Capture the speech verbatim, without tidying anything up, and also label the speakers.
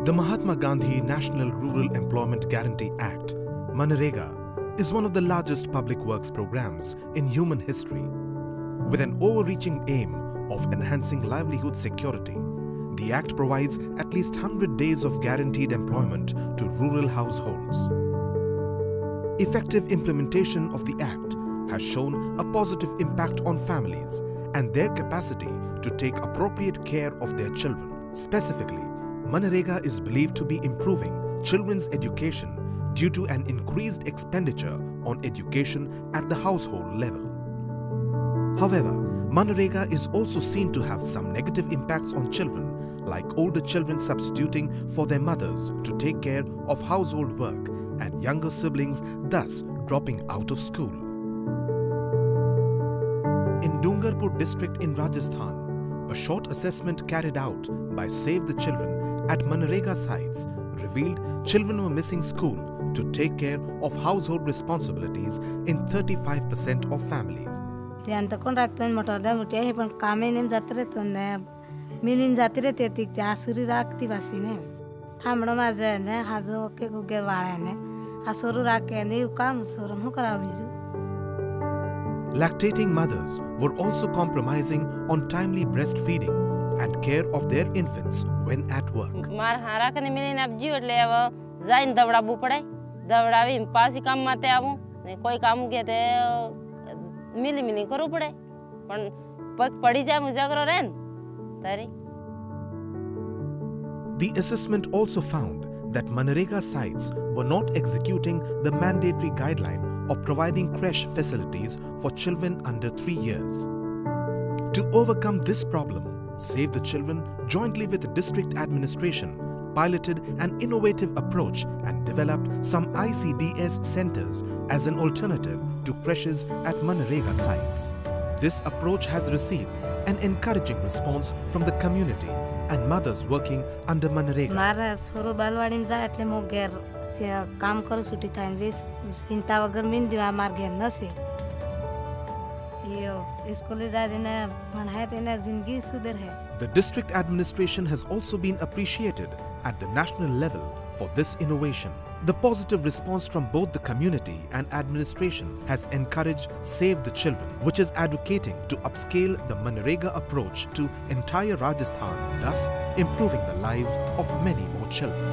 Speaker 1: The Mahatma Gandhi National Rural Employment Guarantee Act, MNREGA, is one of the largest public works programs in human history. With an overreaching aim of enhancing livelihood security, the Act provides at least one hundred days of guaranteed employment to rural households. Effective implementation of the Act has shown a positive impact on families and their capacity to take appropriate care of their children. Specifically, MNREGA is believed to be improving children's education due to an increased expenditure on education at the household level. However, MNREGA is also seen to have some negative impacts on children, like older children substituting for their mothers to take care of household work and younger siblings thus dropping out of school. In Dungarpur district in Rajasthan, a short assessment carried out by Save the Children at MNREGA sites revealed children were missing school to take care of household responsibilities in thirty-five percent of families. Lactating mothers were also compromising on timely breastfeeding and care of their infants when at work. The assessment also found that MNREGA sites were not executing the mandatory guideline of providing crèche facilities for children under three years. To overcome this problem, Save the Children, jointly with the district administration, piloted an innovative approach and developed some I C D S centers as an alternative to crèches at MNREGA sites. This approach has received an encouraging response from the community and mothers working under MNREGA. The district administration has also been appreciated at the national level for this innovation. The positive response from both the community and administration has encouraged Save the Children, which is advocating to upscale the MNREGA approach to entire Rajasthan, thus improving the lives of many more children.